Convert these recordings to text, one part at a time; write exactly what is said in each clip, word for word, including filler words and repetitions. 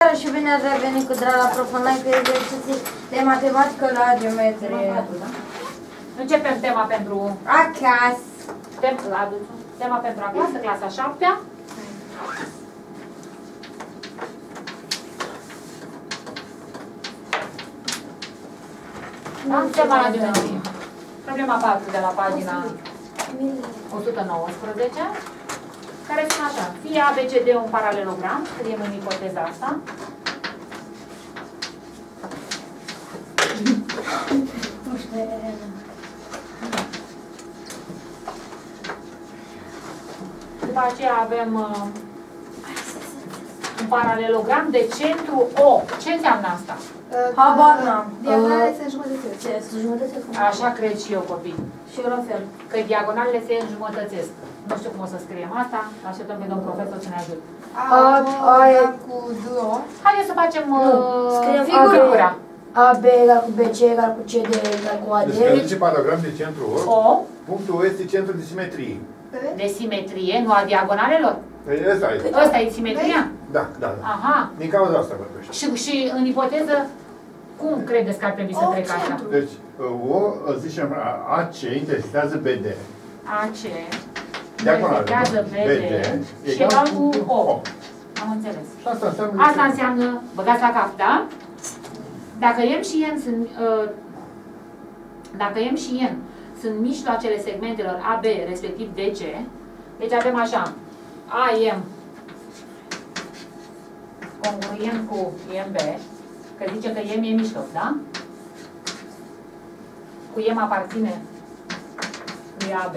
seara și bine ați revenit cu drag la prof online cu exerciții de matematică la geometrie. Începem tema pentru acasă. Tem, la, tema pentru acasă, clasa a șaptea. Da? Tema la geometrie. Problema patru de la pagina o sută nouăsprezece, care spune așa: fie A B C D un paralelogram, scriem în ipoteza asta. După aceea avem uh, un paralelogram de centru O. Ce înseamnă asta? Habar n-am. Diagonalele se înjumătățesc. Se înjumătățesc. Așa cred și eu, copii. Și eu la fel. Că diagonalele se înjumătățesc. Nu știu cum o să scriem asta, așteptăm pe domnul profesor să ne ajute. A cu două. Haideți să facem Scriem figura. A B egal cu B C egal cu C D egal cu A D. Deci când zice paragram de centru O, O. punctul O este centrul de simetrie. De simetrie, nu a diagonalelor? Păi ăsta e. Ăsta e simetria? Da, da, da. Aha. Din cauza asta vorbește. Și, și în ipoteză, cum credeți că ar trebui să trecă asta? Deci, O, zicem, A C intersectează B D. A C Diagonală. intersectează B D și egal cu O. Am înțeles. Și asta înseamnă... Asta înseamnă, băgați la cap, da? Dacă M și N sunt, uh, dacă M și N sunt mijloacele segmentelor A B, respectiv D C, deci avem așa, A M congruent cu M B, că zice că M e mijloc, da? Cu M aparține lui A B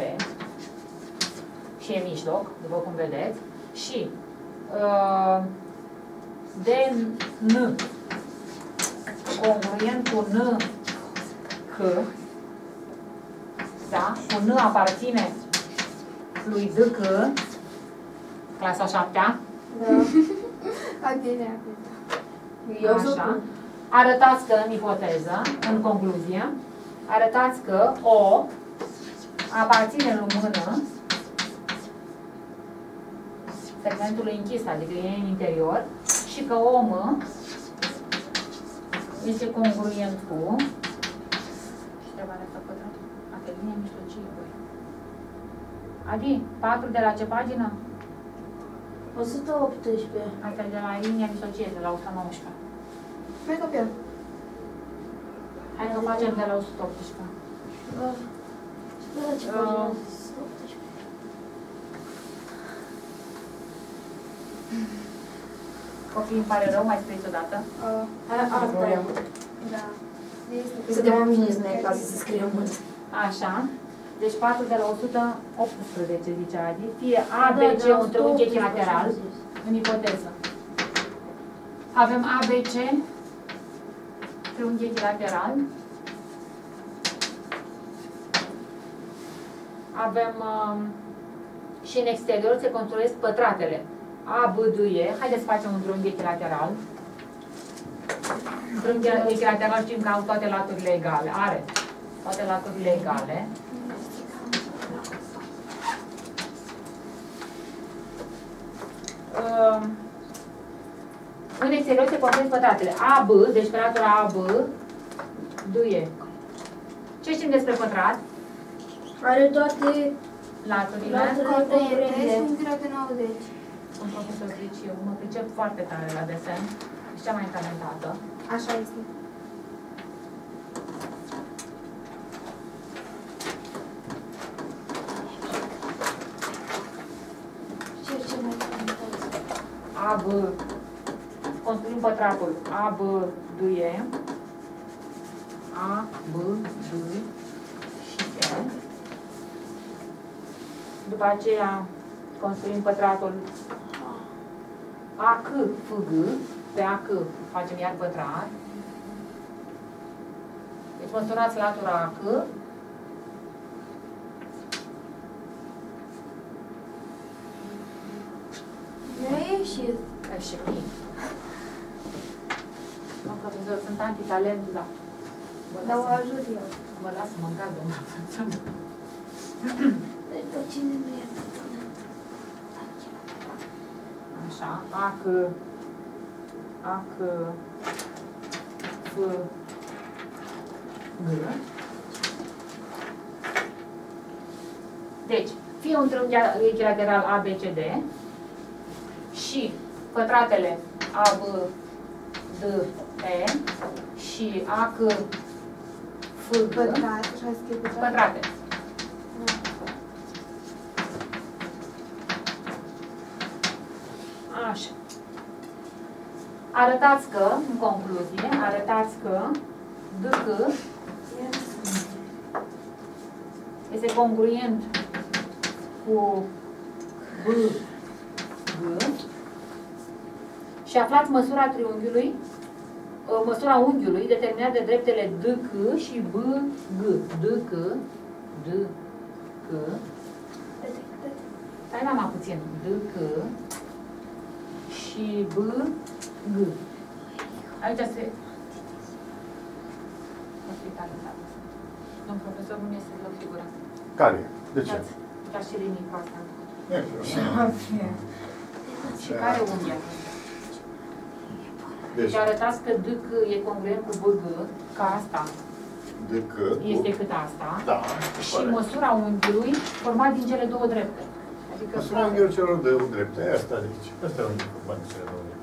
și e mijloc, după cum vedeți, și uh, D N congruent cu N C, da? Cu N aparține lui D C, clasa a șaptea. Da. Bine, Eu așa. Arătați că în ipoteză, în concluzie, arătați că O aparține lui mână segmentului închis, adică e în interior, și că O M este congruent cu și trebuie asta pătrat, atelie mijlocie, voi. Adi, patru de la ce pagină? o sută optsprezece. Asta e de la linia mijlocie, de la o sută nouăsprezece. Mai copiem. Hai să facem de la o sută optsprezece. De la ce pagină? Copii, îmi pare rău, mai scrieți odată. Asta e. Da. Suntem oameni în clasă să scriem mult. Așa. Deci patru de la o sută optsprezece, zice Adi. Fie A, B, C, Da, un triunghi echilateral, în ipoteză. Avem A, B, C, triunghi echilateral. Avem um, și în exterior se construiesc pătratele. A, B, D, E. Haideți să facem un triunghi echilateral. Triunghi echilateral știm că au toate laturile egale. Are toate laturile egale. Uh, în exterior se construiesc pătratele A, B, deci pe latura A, B, D, E. Ce știm despre pătrat? Are toate Laturile. Corect, sunt greu de nouăzeci. Un profesor zice eu, mă pricep foarte tare la desen. Și cea mai talentată. Așa este. ce ce mai comentați? A, B. Construim pătratul A, B, D, E. A, B, D și E. După aceea construim pătratul A, C, F, G. Pe A, C facem iar pătrat. Deci măsurați latura A, C. Nu a ieșit. Ca și mie. Mă, profesor, sunt antitalent, da. Dar o ajut eu. Mă las să mâncat, domnul. Deci pe cine nu e? Așa, A, C, A, C, F, G. Deci, fie un triunghi echilateral A B C D și pătratele A B D E și A C F G Pătrat, așa scrie pătrat. pătrate. Așa. Arătați că, în concluzie, arătați că D C este congruent cu B G și aflați măsura triunghiului, măsura unghiului determinat de dreptele D C și B G. D C, D C, stai la mai puțin, D C și B G. Aici se... Domn profesor, nu este deloc figura. Care? De ce? Ca și linii cu asta. Nu Și care unghia? Deci, Și arătați că D C e congruent cu B G, ca asta D C este cât asta. Da. Și măsura unghiului format din cele două drepte. Adică Măsura unghiului celor două drepte. Asta de aici. Asta e unghiul format din cele două drepte.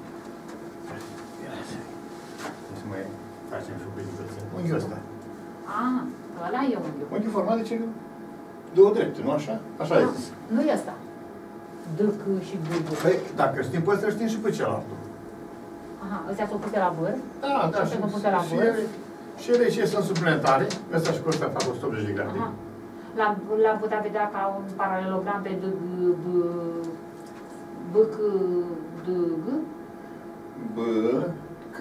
Să mai facem și un pic de puțin. Unghiul ăsta. Ah, ăla e unghiul. Unghiul format de cele două drepte, nu așa? Așa ai zis. Nu e ăsta. D C și B G. Păi, dacă știm pe ăsta, știm și pe celălalt. Aha, ăstea sunt puse la vârf. Da, da, și, și, sunt puse la și, vârf. ele, și ele și sunt suplimentare. Ăsta și cu ăsta fac o sută optzeci de grade. Aha. L-am, l-am putea vedea ca un paralelogram pe D G, B, B C, D G. B, C,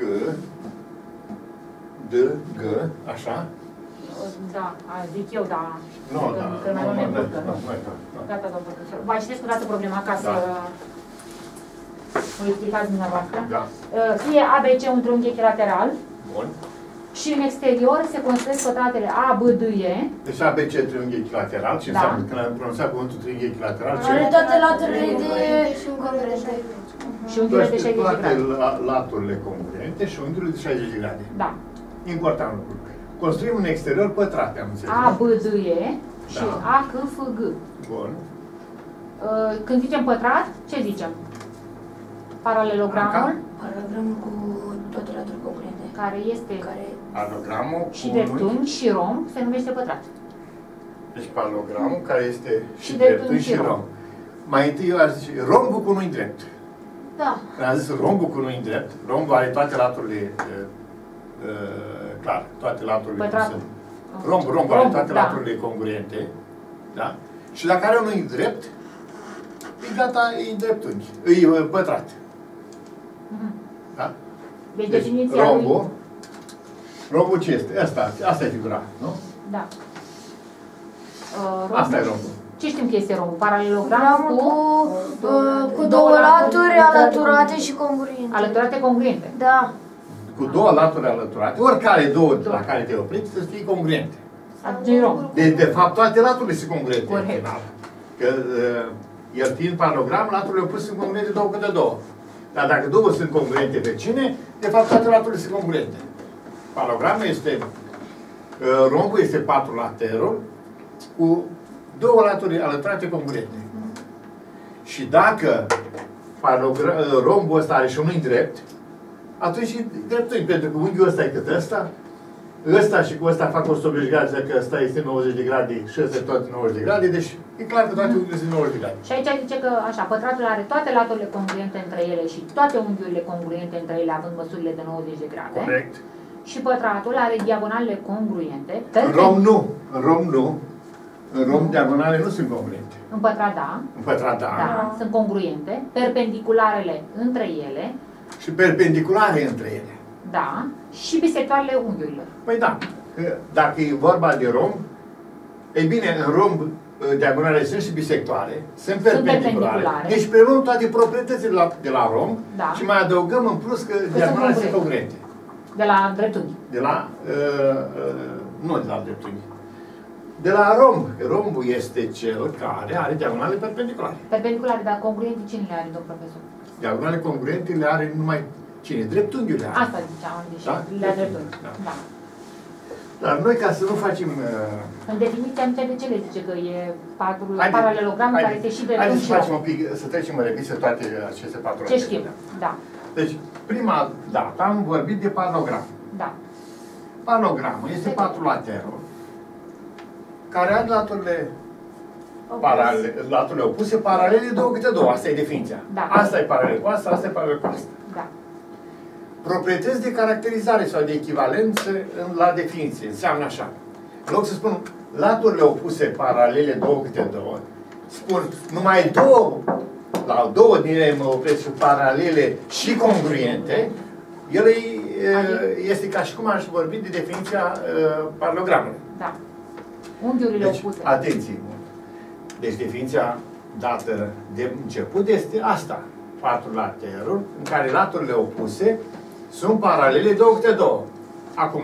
D, G, așa? Da, zic eu, da. Nu, că, da, că mai nu, nu ne nu, purtă. nu, nu, nu. Gata, domnul profesor. Mai citeți cu dată problema ca să Da. o explicați dumneavoastră. Da. Fie A B C un triunghi echilateral Bun. și în exterior se construiesc pătratele A, B, D, E. Deci A B C triunghi echilateral. Ce Da. înseamnă? Când am pronunțat cuvântul triunghi echilateral, ce? Are toate laturile de... Și un congruent de șaizeci. Și unghiurile de șaizeci de toate grade. la- laturile congruente și unghiurile de șaizeci de grade. Da. Important lucru. Construim în exterior pătrate, am înțeles. A, nu? B, D, E și Da. A, C, F, G. Bun. Când zicem pătrat, ce zicem? Paralelogramul, Paralogramul cu toate laturile congruente. care este Care... Paralogramul și cu dreptunghi și romb, se numește pătrat. Deci paralogramul care este și, Și dreptunghi și și rom. rom. Mai întâi eu aș zice rombul cu nu-i drept. Da. Când am zis rombul cu nu-i drept, rombul are toate laturile, uh, uh, clar, toate laturile. Pătrat. Sunt. Rombul, rombul are Rombul, toate da. laturile congruente. Da? Și dacă are unul drept, e gata, e dreptunghi, e uh, pătrat. Mhm. Da? Deci, Deci definiția rombul, lui... rombul ce este? Asta, asta e figura, nu? Da. Uh, Asta e rombul. rombul. Ce știm că este rombul? Paralelogram Gramul cu, cu, uh, cu două laturi alăturate și congruente. alăturate congruente. Da. Cu două laturi alăturate, oricare două la care te oprești, să fie congruente. Atunci romb. De, de fapt, toate laturile sunt congruente în Corect. final. Că uh, el fiind paralogram, laturile opuse sunt congruente două câte două. Dar dacă două sunt congruente vecine, de fapt toate laturile sunt congruente. Paralogramul este, uh, rombul este patru laterul cu două laturi alăturate congruente. Și dacă paralogra- uh, rombul ăsta are și unul drept, atunci e dreptunghi, pentru că unghiul ăsta e cât ăsta, ăsta și cu ăsta fac o sută optzeci de grade, că ăsta este nouăzeci de grade și ăsta e tot nouăzeci de grade, deci e clar că toate unghiurile sunt nouăzeci de grade. Și aici zice că, așa, pătratul are toate laturile congruente între ele și toate unghiurile congruente între ele, având măsurile de nouăzeci de grade. Corect. Și pătratul are diagonalele congruente. În rom nu. În rom nu. În rom diagonale nu sunt congruente. În pătrat, da. În pătrat, da. Da, sunt congruente. Perpendicularele între ele, Și perpendiculare între ele. da. Și bisectoarele unghiurilor. Păi da. Că dacă e vorba de romb, ei bine, în romb diagonale sunt și bisectoare, sunt perpendiculare. perpendiculare. Deci preluăm toate proprietățile de la, de la romb Da. și mai adăugăm în plus că, sunt diagonale sunt congruente. congruente. De la dreptunghi. De la, uh, uh, nu de la dreptunghi. De la romb. Rombul este cel care are diagonale perpendiculare. Perpendiculare, dar congruente cine le are, domn profesor? Diagonale congruente le are numai Cine? Dreptunghiurile. Asta ziceam, deci Da? la dreptunghi. Da. Da. Dar noi, ca să nu facem... Uh... În definiția M T D C le zice că e patru, Haide, paralelogramul haide, care este și dreptunghi Haideți și să facem rom. un pic, să trecem în revistă toate aceste patru. Ce știm? Da. Deci, prima dată am vorbit de paralogram. Da. Paralogramul este patrulaterul care are laturile paralele, laturile opuse, paralele două câte două. Asta e definiția. Da. Asta e paralel cu asta, asta e paralel cu asta. Da. Proprietăți de caracterizare sau de echivalență în- la definiție. Înseamnă așa. În loc să spun laturile opuse paralele două câte două, spun numai două, la două din ele mă opresc și paralele și congruente, el e, este ca și cum aș vorbi de definiția uh, paralogramului. Da. Unghiurile Deci, opuse. atenție! Deci definiția dată de început este asta. Patrulaterul, în care laturile opuse sunt paralele două câte două. Acum,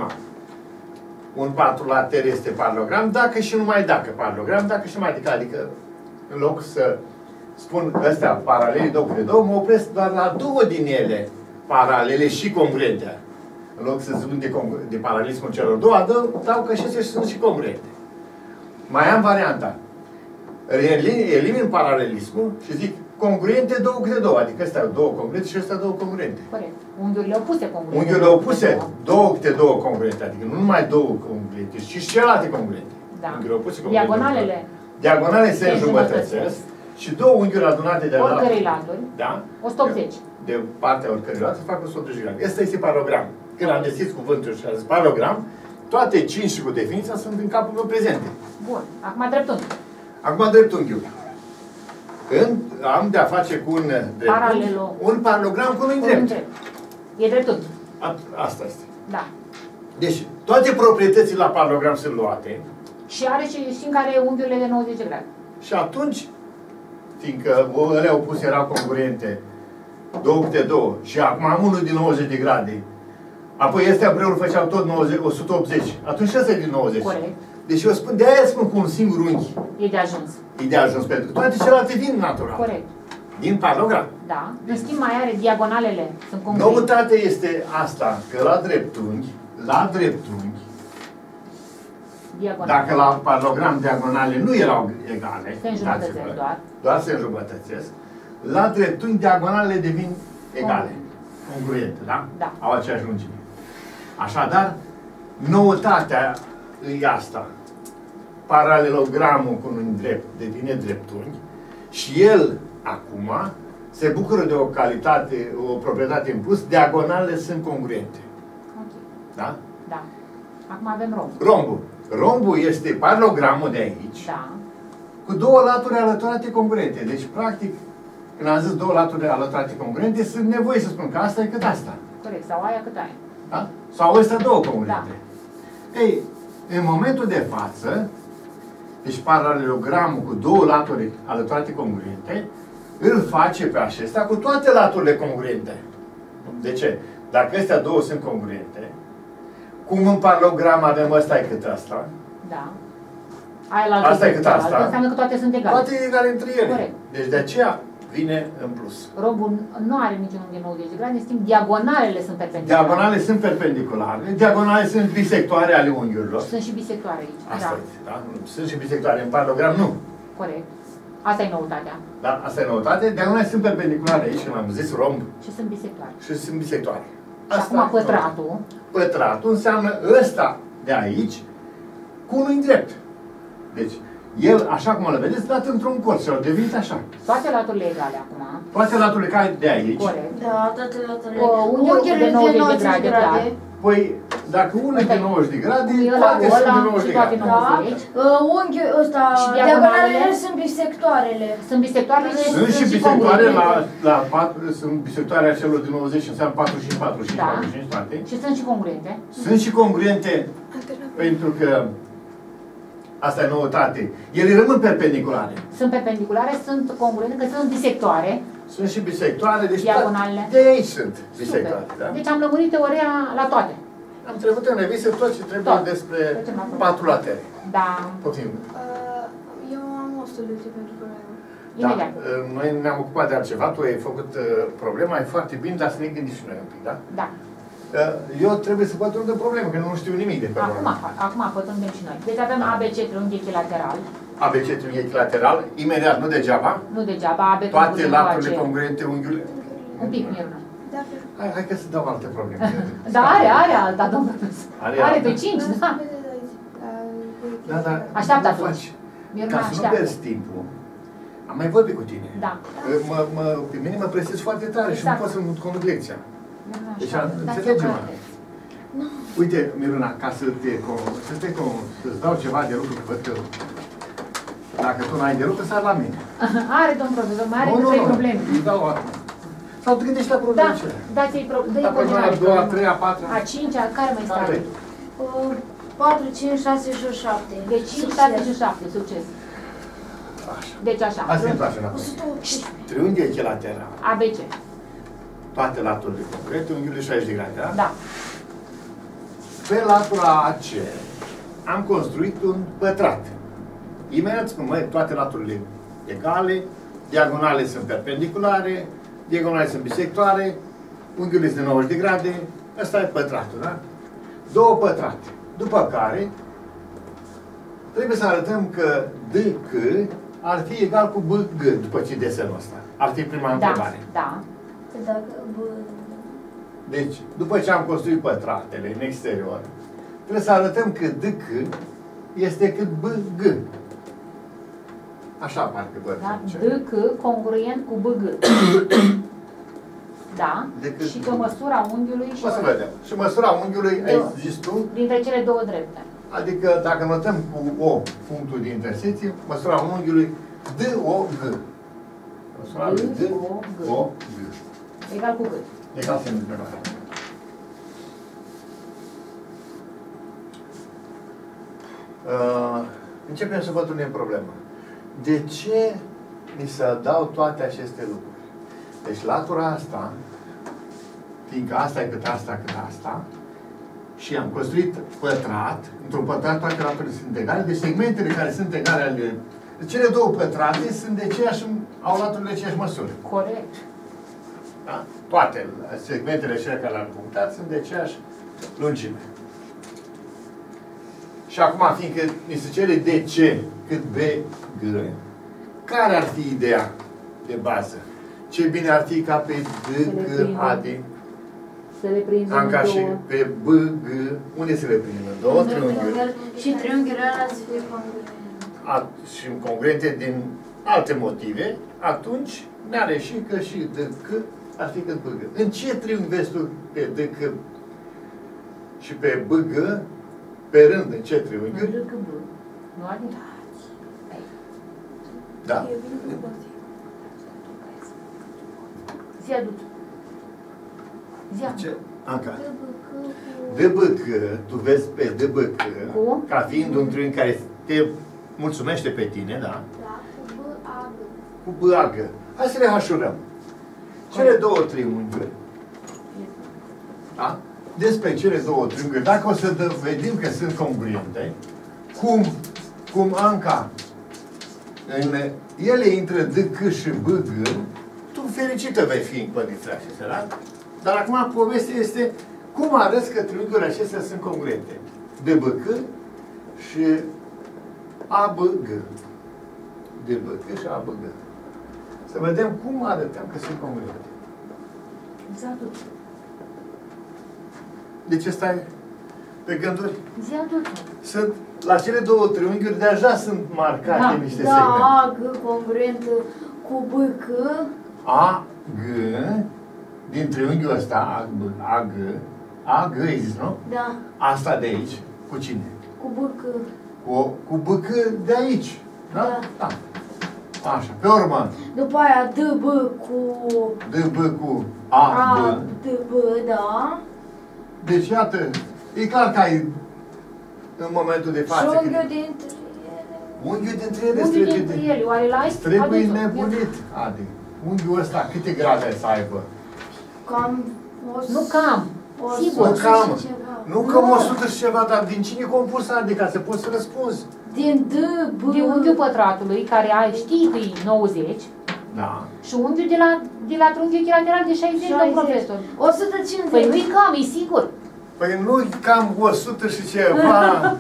un patrulater este paralogram dacă și numai dacă. Paralogram dacă și numai dacă. Adică, în loc să spun astea paralele două câte două, mă opresc doar la două din ele paralele și congruente. În loc să spun de, de paralelismul celor două, dau, dau că și sunt și congruente. Mai am varianta. Elimin paralelismul și zic congruente două câte două. Adică astea două congruente și astea două congruente. Corect. Unghiurile opuse congruente. Unghiurile opuse, două câte două congruente. Adică nu numai două congruente, ci și celelalte congruente. Da. Unghiurile opuse congruente. Diagonalele. Diagonale se se înjumătățesc și două unghiuri adunate de la Oricărei laturi. Da? o sută optzeci. De partea oricărei laturi se fac o sută optzeci de grade. Asta este paralogram. Când am deschis cuvântul și am zis paralogram, toate cinci cu definiția sunt în capul meu prezente. Bun. Acum dreptunghi. Acum dreptunghiul. Când am de-a face cu un dreptunghi, Paralelo. un paralogram cu un Cu drept. drept. E dreptunghi. A- Asta este. Da. Deci, toate proprietățile la paralogram sunt luate Și are și știm care e unghiurile de nouăzeci de grade. și atunci, fiindcă alea opuse erau congruente, două câte două, și acum am unul din nouăzeci de grade, apoi astea împreună făceau tot nouăzeci, o sută optzeci, atunci ăsta e din nouăzeci. Corect. Deci eu spun, de-aia spun cu un singur unghi. E de ajuns. E de ajuns, pentru că toate celelalte vin natural. Corect. Din paralogram. Da. În schimb mai are diagonalele. Sunt congruente. Noutatea este asta, că la dreptunghi, la dreptunghi, Diagonale. dacă la paralogram diagonale nu erau egale, Se înjumătățesc uitați-vă, doar. doar se înjumătățesc, la dreptunghi diagonalele devin egale, congruente, da? Da. Au aceeași lungime. Așadar, noutatea e asta. Paralelogramul cu un drept devine dreptunghi și el, acum, se bucură de o calitate, o proprietate în plus, diagonalele sunt congruente. Ok. Da? Da. Acum avem rom. Rombul. Rombul este paralogramul de aici, Da. cu două laturi alăturate congruente. Deci, practic, când am zis două laturi alăturate congruente, sunt nevoie să spun că asta e cât asta. Corect. Sau aia cât aia. Da? Sau ăstea două congruente. Da. Ei, în momentul de față, deci paralelogramul cu două laturi alăturate congruente, îl face pe acesta cu toate laturile congruente. De ce? Dacă astea două sunt congruente, cum în paralogram avem ăsta e cât asta, Da. Aia la Asta e cât asta. Înseamnă că toate sunt egale. toate egale între ele. Corect. Deci de aceea vine în plus. Rombul nu are niciun unghi de nouăzeci de grade, în schimb diagonalele sunt perpendiculare. Diagonale sunt perpendiculare, diagonale sunt bisectoare ale unghiurilor. Sunt și bisectoare aici. Asta Da. e, da? Sunt și bisectoare. În paralogram nu. Corect. Asta e noutatea. Da? Asta e noutate. Diagonale sunt perpendiculare aici, când am zis romb, Și sunt bisectoare. și sunt bisectoare. Și acum e pătratul. noutate. Pătratul înseamnă ăsta de aici cu unul drept. Deci, el, așa cum îl vedeți, dat într-un colț și au devenit așa. Toate laturile egale acum. Toate laturile care de aici. Corect. Da, toate laturile. O, unghiul de nouăzeci de grade, clar. Păi, dacă unul e de nouăzeci de grade, Ăla toate cu sunt ăla de nouăzeci și de toate grade. nouăzeci. Da. Uh, unghiul ăsta, Și diagonalele? diagonalele sunt bisectoarele. Sunt bisectoarele și Sunt și bisectoare la, congruente. la patru, sunt bisectoarea celor de nouăzeci, înseamnă patruzeci și cinci, patruzeci și cinci, Da. patruzeci și cinci toate. Și sunt și congruente. Sunt și congruente pentru că asta e noutate. Ele rămân perpendiculare. Sunt perpendiculare, sunt congruente, că sunt bisectoare. Sunt și bisectoare, deci Diagonalele. de aici sunt bisectoare. Super. Da? Deci am lămurit teoria la toate. Am trecut în revistă tot ce trebuie Tot. despre Trecem la patru latere. Da. Poftim. Uh, Eu am o soluție pentru problemă. Imediat. Noi ne-am ocupat de altceva, tu ai făcut uh, problema, e foarte bine, dar să ne gândim și noi un pic, da? Da. Uh, eu trebuie să pătrund în problemă, că nu știu nimic de pe Acum, acum pătrundem și noi. Deci avem A B C triunghi echilateral. A B C triunghi echilateral, imediat, nu degeaba. Nu degeaba, A B Toate laturile congruente. congruente unghiurile. Un pic, Miruna. Da, Hai, hai că să dau alte probleme. Da, are, are alta, domnul profesor. Are Are alta? pe cinci, da. Da, da. Așteaptă nu atunci. faci. Miruna, Ca să nu așteaptă. pierzi timpul, am mai vorbit cu tine. Da. Mă, mă, pe mine mă presez foarte tare și nu Exact. pot să-mi conduc lecția. Miruna, Deci, așteaptă. Dați o înțelege-mă. carte. Uite, Miruna, ca să te, con- să te con- să-ți dau ceva de lucru, că văd că dacă tu n-ai de lucru, sar la mine. Are, domnul profesor, mai are Nu, cu nu, trei nu, probleme. îi dau acum. Sau te gândești la Da, problemele. dați-i pro- dă-i Dacă nu continuare. a doua, a treia, a patra. A cincea, care mai Care? stare? patru, cinci, șase și șapte. Deci cinci, șase și șapte, succes. Așa. Deci așa. Asta îmi place înapoi. o sută optsprezece. Triunghi echilateral. A B C. Toate laturile concrete, unghiurile șaizeci de grade, da? Da. Pe latura A C am construit un pătrat. Imediat spun, măi, toate laturile egale, diagonale sunt perpendiculare, diagonale sunt bisectoare, unghiurile sunt de nouăzeci de grade, ăsta e pătratul, da? Două pătrate. După care, trebuie să arătăm că D C ar fi egal cu B G după ce desenul ăsta. Ar fi prima Da, întrebare. da. Dacă, bă, Deci, după ce am construit pătratele în exterior, trebuie să arătăm că D C este cât B G. Așa parcă văd. Da? ce. D C congruent cu B G. Da? Decât- Și pe măsura unghiului și O să vedem. Și măsura unghiului, ai zis tu, dintre cele două drepte. adică dacă notăm cu O punctul de intersecție, măsura unghiului D O G. Măsura lui D O G. Egal cu cât? Egal semn de întrebare. Uh, începem să bătunem problema. De ce mi se dau toate aceste lucruri? Deci latura asta, fiindcă asta e cât asta, cât asta, și am construit pătrat, într-un pătrat toate laturile sunt egale, deci segmentele care sunt egale ale... Deci cele două pătrate sunt de aceeași, au laturile de aceeași măsură. Corect. Da? Toate segmentele cele care le-am punctat sunt de aceeași lungime. Și acum, fiindcă ni se cere D C cât B G, care ar fi ideea de bază? Ce bine ar fi ca pe D G Adi, Să le prindem am ca în și două. pe B G, unde se le prindem? În două triunghiuri. și triunghiurile alea să fie congruente. A- și congruente din alte motive, atunci ne-a reșit că și D C ar fi cât B G. În ce triunghi vezi tu pe D C și pe B G, pe rând, în ce În triunghiuri? D C B. Nu adică? Da. E bine cu toții. Zi adut. Zi adut. Ce? Anca. Cu- D B C, tu vezi pe D B C, Cu? ca fiind un triunghi care te mulțumește pe tine, da? Da, cu B, A, G. Cu B A G. Hai să le hașurăm. Cele două triunghiuri, da? Despre cele două triunghiuri, dacă o să dovedim că sunt congruente, cum, cum Anca, în ele intră D C și B G, tu fericită vei fi în condițiile acestea, da? Dar acum povestea este cum arăți că triunghiurile acestea sunt congruente. D B C și A B G. D B C și A B G. Să vedem cum arătăm că sunt congruente. Zi adut. De ce stai pe gânduri? Zi adut. Sunt, la cele două triunghiuri deja sunt marcate Da, niște Da, segmente. A, G congruent cu B, C. A, G, din triunghiul ăsta, A, G, A, G, A, G, există, nu? Da, Asta de aici, cu cine? cu B, C. Cu, cu B, C de aici, da? Da. Da. Așa, pe urmă, După aia D, B cu D, B cu A, A, B. D, B, da. Deci, iată, e clar că ai, în momentul de Și față, unghiul când- dintre ele. unghiul dintre ele Unghiul trebuie dintre de- ele, oare l-ai? trebuie Adu-ți-o. nebunit, Adi. Unghiul ăsta, câte grade să aibă? Cam o Nu cam. o Sigur. sută Cam. și ceva. Nu că o sută și ceva, dar din cine compus adică să poți să răspunzi. Din D, B... De unghiul pătratului, care ai, știi că e nouăzeci, Da. și unghiul de la, de la trunchiul echilateral de șaizeci, domn profesor. o sută cincizeci. Păi nu-i cam, e sigur. Păi nu cam o sută și ceva.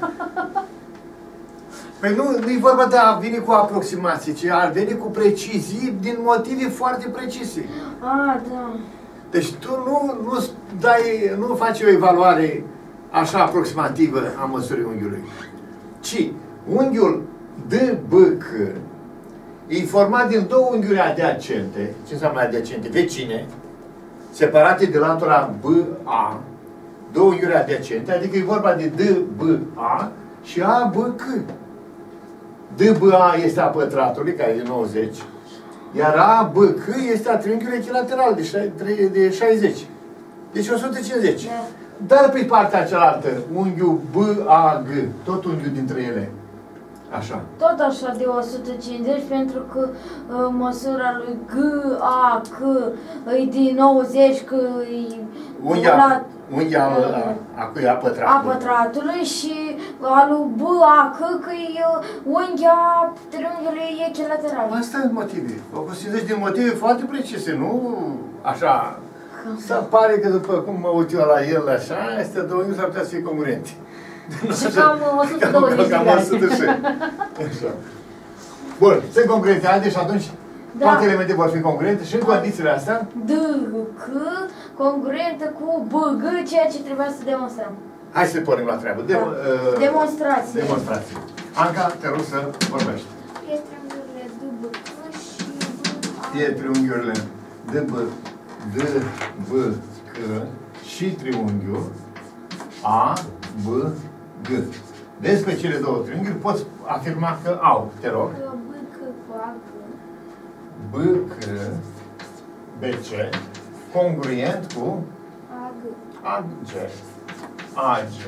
Păi nu, nu-i vorba de a veni cu aproximații, ci ar veni cu precizii din motive foarte precise. A, da. Deci tu nu, nu, dai, nu faci o evaluare așa aproximativă a măsurii unghiului, ci unghiul D B C e format din două unghiuri adiacente. Ce înseamnă adiacente? Vecine, separate de latura B A, două unghiuri adiacente, adică e vorba de D B A și A B C. D B A este a pătratului, care e de nouăzeci, iar A B C este a triunghiului echilateral de șaizeci. Deci o sută cincizeci. Da. Dar pe partea cealaltă, unghiul B A G, tot unghiul dintre ele. Așa. Tot așa de o sută cincizeci, pentru că uh, măsura lui G, A, C e de nouăzeci, că e Unghia, la, unghia uh, a, a cui a a pătratului. pătratului și al lui B, A, C, că e uh, unghia triunghiului echilateral. Asta e motivul. Au fost cincizeci de motive foarte precise, nu așa. Se pare că după cum mă uit eu la el așa, este două unghiuri s-ar putea să fie congruente. Și cam o sută douăzeci de Cam o sută și. Așa. Bun, sunt congruente, haide și atunci Da. toate elementele vor fi congruente și în condițiile astea. D, C, congruentă cu B, G, ceea ce trebuia să demonstrăm. Hai să pornim la treabă. Dem, Da. uh, Demonstrație. Demonstrație. Anca, te rog să vorbești. E triunghiurile D B C și B A. E triunghiurile D B D B C și triunghiul A B G. Despre cele două triunghiuri poți afirma că au, te rog, B C cu A G. B C B C congruent cu A G. A G. A G.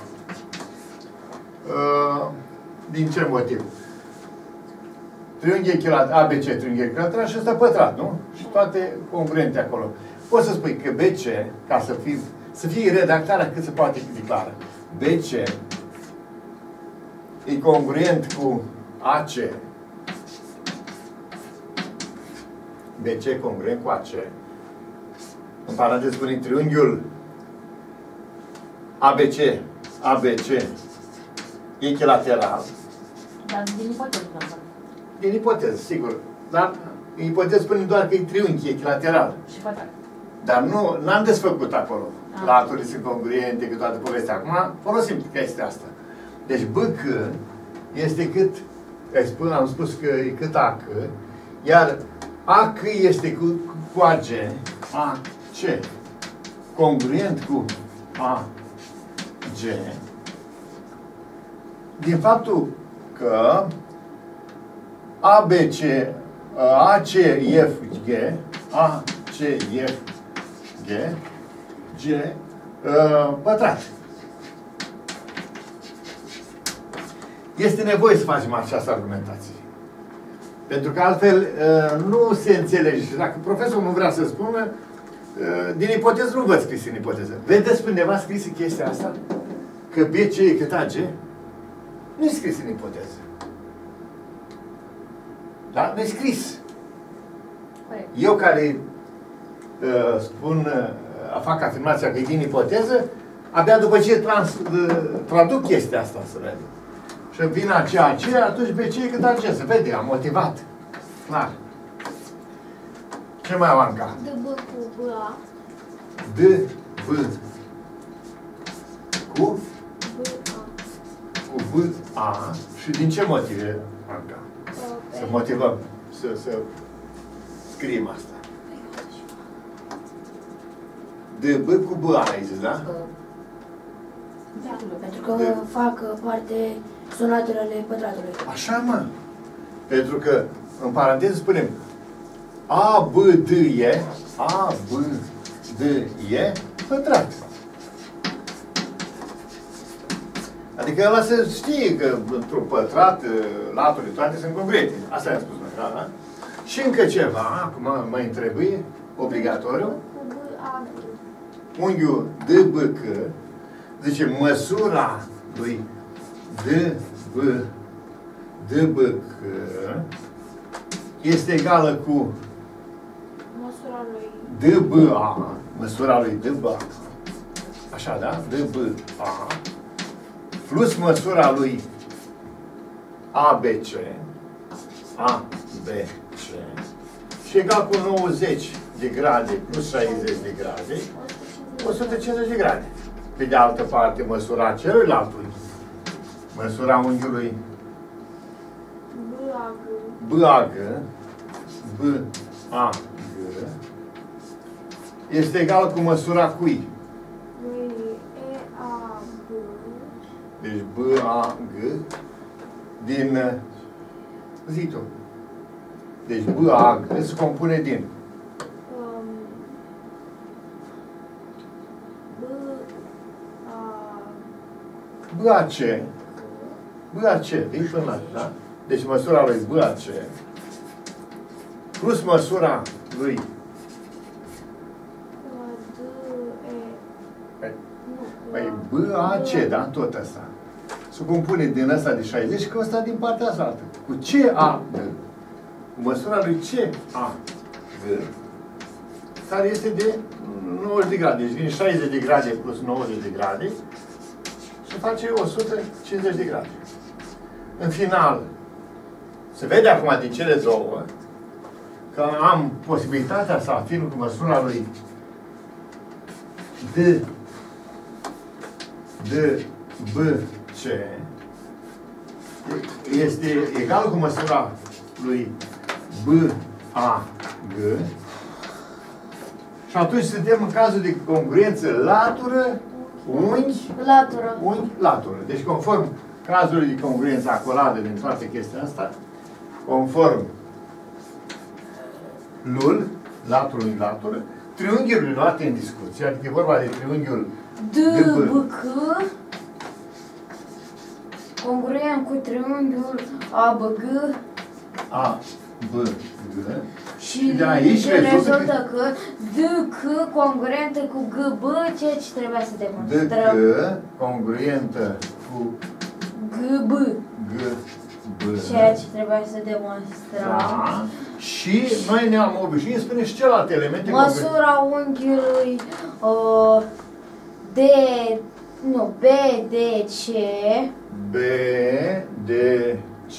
Uh, din ce motiv? Triunghi echilateral, A B C triunghi echilateral și ăsta pătrat, nu? Și toate congruente acolo. Poți să spui că B C, ca să fie, să fie redactarea cât se poate fi clară, B C e congruent cu A C. B C congruent cu A C. În paranteză spunem triunghiul A B C, A B C echilateral. Dar din ipoteză, domnule. Din ipoteză, sigur. Dar în ipoteză spunem doar că e triunghi echilateral. Și pătrat. Dar nu, n-am desfăcut acolo. Ah. Laturile sunt congruente cu toată povestea. Acum folosim chestia asta. Deci B C este cât, ai spus, am spus că e cât A C, iar A C este cu, cu A G, A C, congruent cu A G, din faptul că A B C, A C F G, A C F G, G, uh, pătrat. Este nevoie să facem această argumentație. Pentru că altfel uh, nu se înțelege. Și dacă profesorul nu vrea să spună, uh, din ipoteză nu văd scris în ipoteză. Vedeți undeva scris chestia asta? Că B C e cât A G? Nu e scris în ipoteză. Da? Nu e scris. Corect. Eu care uh, spun, uh, fac afirmația că e din ipoteză, abia după ce trans, uh, traduc chestia asta să vede. Și vin aceea aceea, atunci B C e cât A G. Se vede, am motivat. Clar. Ce mai am, Anca? D B cu B A. D, B, cu, B A. cu B, A. Și din ce motive, Anca? Să motivăm, să, să scriem asta. D, B cu B, A, ai zis, da? Da. Pentru că De- fac uh, parte sonatele ale pătratului. Așa, mă. Pentru că, în paranteză, spunem A, B, D, E, A, B, D, E, pătrat. Adică ăla să știe că într-un pătrat, laturile toate sunt congruente. Asta i-am spus noi, da, da? Și încă ceva, acum mai trebuie, obligatoriu, Cu B A G. unghiul D B C zice, măsura lui D, B, D, B, C este egală cu Măsura lui D, B, A, măsura lui D, B, A, așa, da? D, B, A, plus măsura lui A, B, C, A, B, C, și egal cu nouăzeci de grade plus șaizeci de grade, o sută cincizeci de grade. Pe de altă parte, măsura celuilaltului, măsura unghiului B A G B A G, B A G, este egală cu măsura cui? lui E A G Deci B A G din, zi tu. Deci B A G se compune din um, B A B A C, B A C, e până la, da? Deci măsura lui B A C plus măsura lui D E Păi, nu păi B A C, da? Tot asta. Se compune din ăsta de șaizeci și cu ăsta din partea asta. Cu C A G. Cu măsura lui C A G, care este de nouăzeci de grade. Deci vin șaizeci de grade plus nouăzeci de grade și face o sută cincizeci de grade. În final, se vede acum din cele două că am posibilitatea să afirm cu măsura lui D, D, B, C este egal cu măsura lui B, A, G și atunci suntem în cazul de congruență latură, unghi, Latură. unghi, latură. Deci conform cazului de congruență acoladă din toată chestia asta, conform lul, laturului latură, triunghiurile luate în discuție, adică e vorba de triunghiul D, B, C, congruent cu triunghiul A, B, G, A, B, G, și de aici de rezultă rezultă că D, C congruentă cu G, B, ceea ce trebuia să D, demonstrăm. C, congruentă cu G, B, G, B, ceea ce trebuia să demonstrăm. da. Și noi ne-am obișnuit, spune și celelalte elemente congruente. Măsura unghiului uh, D, nu, B, D, C, B, D, C.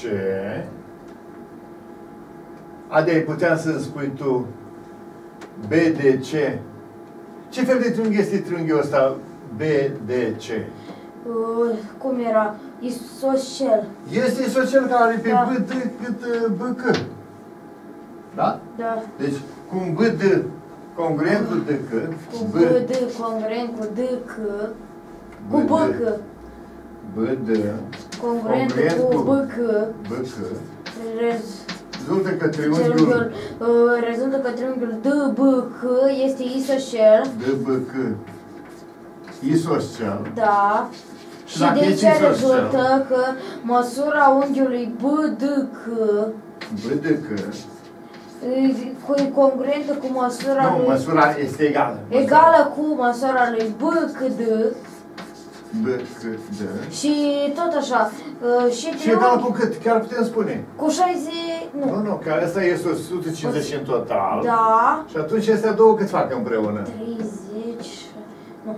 Ade, puteam să spui tu B, D, C. Ce fel de triunghi este triunghiul ăsta B, D, C? uh, cum era? Isoscel. Este isocel care are pe Da. B, D, cât uh, B, C. Da? Da. Deci, cum B, D congruent cu D, C, Cu B, B, D, congruent cu D, C, cu B, C, B, D, congruent Congruent cu cu- B, C, B, C, rez- rezultă că triunghiul triunghiul, uh, rezultă că triunghiul D, B, C este isoscel, D, B, C, isoscel, da, Și și dacă de este ce isoscel? rezultă că măsura unghiului B, D, C B, D, C, e congruentă cu măsura nu, lui, măsura este egală. egală cu măsura lui B, C, D B, C, D. și tot așa, uh, și Și egală triunghi cu cât? Chiar putem spune. cu șaizeci, Nu, nu, nu, că asta este o sută cincizeci în total. da, Și atunci astea două cât fac împreună? treizeci, nu,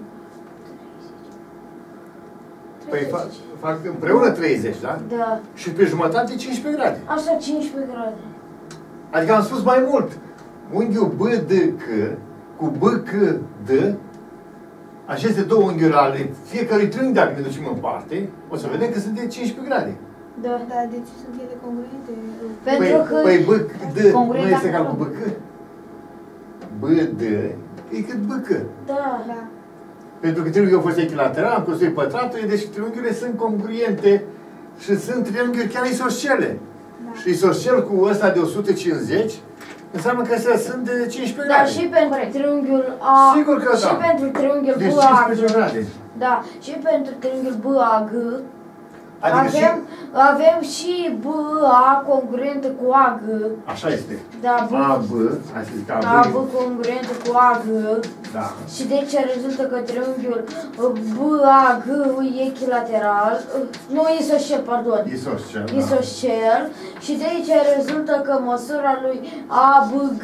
Păi fac, treizeci, fac împreună treizeci, da? da, Și pe jumătate cincisprezece grade. așa cincisprezece grade. Adică am spus mai mult. Unghiul B, D, C cu B, C, D, aceste două unghiuri ale fiecărui triunghi, dacă ne ducem în parte, o să vedem că sunt de cincisprezece grade. Da. Da, de ce sunt ele congruente? Pentru Păi, că păi B, D, congruent nu este egal acolo. cu B, C. B, D, e cât B, C. da, Da. Pentru că triunghiul a fost echilateral, am construit pătratul, deci triunghiurile sunt congruente și sunt triunghiuri chiar isoscele. Da. Și isoscel cu ăsta de o sută cincizeci înseamnă că astea sunt de cincisprezece da, grade. și pentru triunghiul A, Sigur că și da. pentru triunghiul Deci B, A, cincisprezece grade. da, și pentru triunghiul B, A, G, Adică avem, și... avem și B, A congruentă cu A, G. Așa este. Da, B, A, B, hai să zic, A, A, B, B congruentă cu A, G. da. Și de aici rezultă că triunghiul B, A, G e echilateral. Nu, isoscel, pardon. Isoscel, da. Isoscel. Și de aici rezultă că măsura lui A, B, G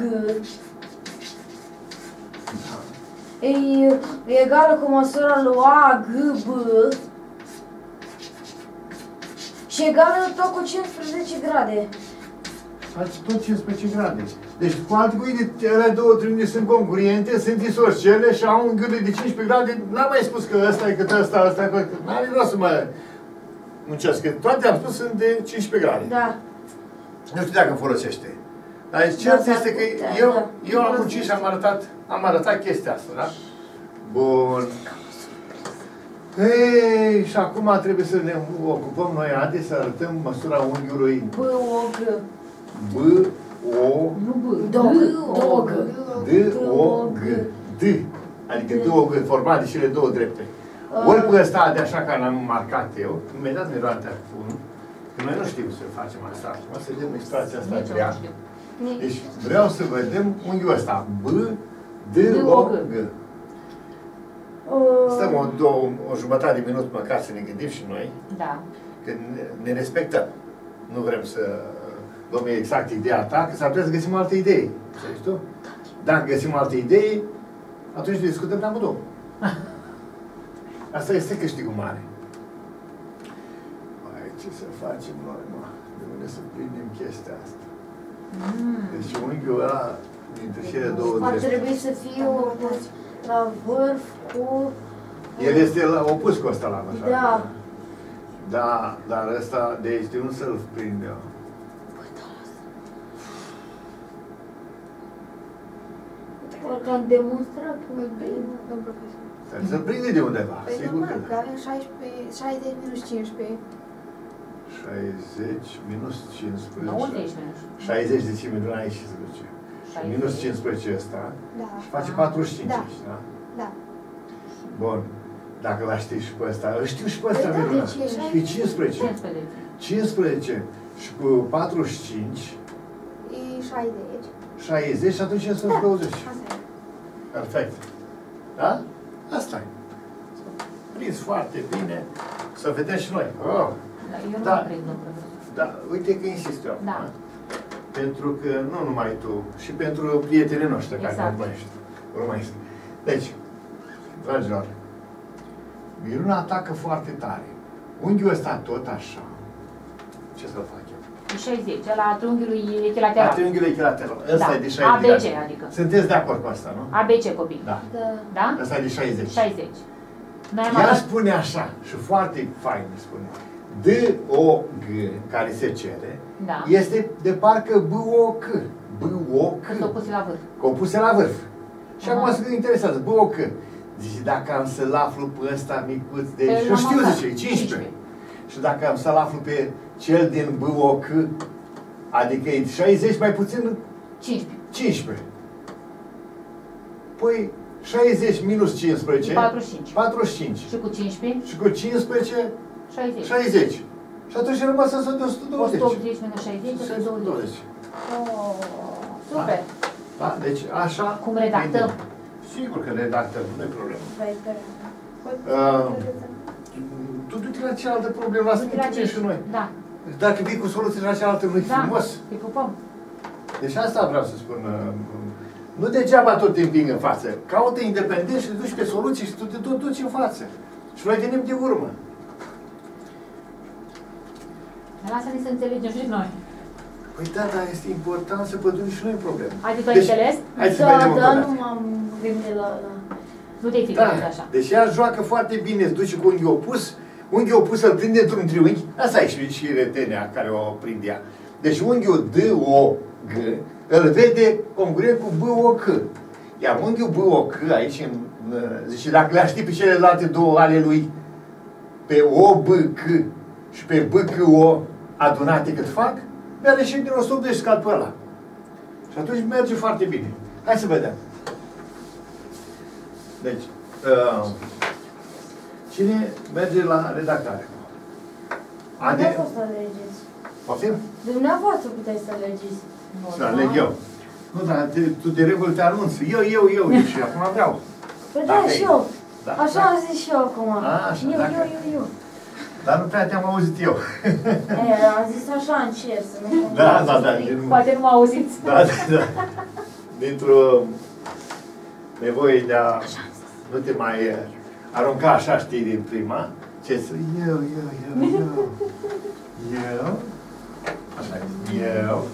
e egală cu măsura lui A, G, B și egală tot cu cincisprezece grade. Faci tot cincisprezece grade. Deci, cu alte cuvinte, ele două triunghi sunt congruente, sunt isoscele și au un unghiul de cincisprezece grade. N-am mai spus că ăsta e cât ăsta, ăsta e cât... N-are rost să mai muncesc, că toate am spus sunt de cincisprezece grade. Da. Nu știu dacă folosește. Dar cert Da, este că da, eu, da. eu am muncit și am arătat, am arătat chestia asta, da? Bun. Ei, și acum trebuie să ne ocupăm noi, Adi, să arătăm măsura unghiului B, O, G. B, O, Nu B. D, O, G. D, O, G. D. Adică D, O, G, format de cele două drepte. Ori pe ăsta, de așa ca l-am marcat eu, imediat mi-e luat acum, că noi nu știm să facem asta acum, să vedem extrația asta Nici eu grea. nu știu. Deci vreau să vedem unghiul ăsta. B, D, O, G. Stăm o, două, o jumătate de minut măcar să ne gândim și noi, Da. că ne, ne respectăm. Nu vrem să luăm exact ideea ta, că s-ar putea să găsim alte idei. Știi tu? Dacă găsim alte idei, atunci discutăm de amândouă. Asta este câștigul mare. Mai ce să facem noi, mă? De unde să prindem chestia asta? Mm. Deci unghiul ăla dintre cele două Ar drepte. trebui să fie o, la vârf cu... El este la, opus cu ăsta la așa. Da. Da, dar ăsta de aici de unde să-l prinde? Orică am demonstrat că Domn profesor. Să prinde de undeva, Păi sigur că normal, că da. avem șaisprezece, șaizeci minus cincisprezece. șaizeci minus cincisprezece. nouăzeci minus. șaizeci de cime de la aici se duce. Minus cincisprezece ăsta. Da. Și face patruzeci și cinci Da. aici, da? Da. Bun. Dacă l știi și pe ăsta, îl știu și pe ăsta, Păi da, minunat. deci e E cincisprezece. cincisprezece. cincisprezece și cu patruzeci și cinci, E șaizeci. șaizeci și atunci sunt douăzeci. Asta e. Perfect. Da? Asta e. Prins foarte bine. Să vedem și noi. Oh. Da, eu nu Da. am prins, domn profesor. Da, uite că insist eu. Da. Pentru că nu numai tu, și pentru prietenii noștri care Exact. ne urmărești. urmărești. Deci, dragilor, Miruna atacă foarte tare. Unghiul ăsta tot așa. Ce să fac eu? E șaizeci, ăla triunghiului echilateral. La triunghiul echilateral. Ăsta Da. e de șaizeci. A B C, adică. Sunteți de acord cu asta, nu? A B C, copii. Da. Da. Da? Ăsta e de șaizeci. șaizeci. Noi am Ea arătat... spune așa, și foarte fain îmi spune. D O G, care se cere, Da. este de parcă B O C. B O C. Că s-o puse la vârf. Compuse la vârf. Și Aha. acum se interesează, B O C. Zice, dacă am să-l aflu pe ăsta micuț de... Pe Și la știu, masa. zice, cincisprezece. Și dacă am să-l aflu pe cel din B O C, adică e șaizeci mai puțin cincisprezece. cincisprezece. Păi, șaizeci minus cincisprezece... patruzeci și cinci. patruzeci și cinci. Și cu cincisprezece, Și cu cincisprezece, șaizeci. șaizeci. Și atunci rămas să de o sută o douăzeci. sută optzeci minus șaizeci, o sută douăzeci. Oh, super. Da? Deci așa... Cum redactăm? bine. Sigur că redactăm, nu e problemă. Vai, sper. Uh, tu du-te la cealaltă problemă, lasă Uite la ne cinci. și noi. Da. Dacă vii cu soluții la cealaltă, nu-i Da. frumos. Te pupăm. Deci asta vreau să spun. uh, Nu degeaba tot te împing în față. Caută independent și te duci pe soluții și tu te tot duci în față. Și noi venim de urmă. Lasă-ne să înțelegem și noi. Păi da, dar este important să pădurim și noi probleme. Adică ai înțeles? Hai să Da, vedem încă o da, dată. nu m-am gândit la... la... Nu te-ai fi Da, gândit așa. deci ea joacă foarte bine, îți duce cu unghiul opus, unghiul opus îl prinde într-un triunghi, asta e și, și retenea care o prinde ea. Deci unghiul D O G îl vede congruent cu B O C. Iar unghiul B O C aici, în, zice, dacă le-aș ști pe celelalte două ale lui, pe O B C și pe B C O adunate cât fac, mi-a reșit din o sută optzeci scad pe ăla. Și atunci merge foarte bine. Hai să vedem. Deci, uh, cine merge la redactare? Ade... Nu fost alegeți. Poftim? Dumneavoastră puteți să alegeți. Să aleg eu. Nu, dar te, tu de regulă te anunți. Eu, eu, eu, eu și acum vreau. Păi da, și eu. Da, Așa da. am zis și eu acum. A, așa, eu, dacă... eu, eu, eu. Dar nu prea te-am auzit eu. E, am zis așa încet, să nu Da, da, da. Poate nu mă auziți. Da, da, da. Dintr-o nevoie de a nu te mai arunca așa, știi, din prima, ce să eu, eu, eu, eu, eu, așa, eu.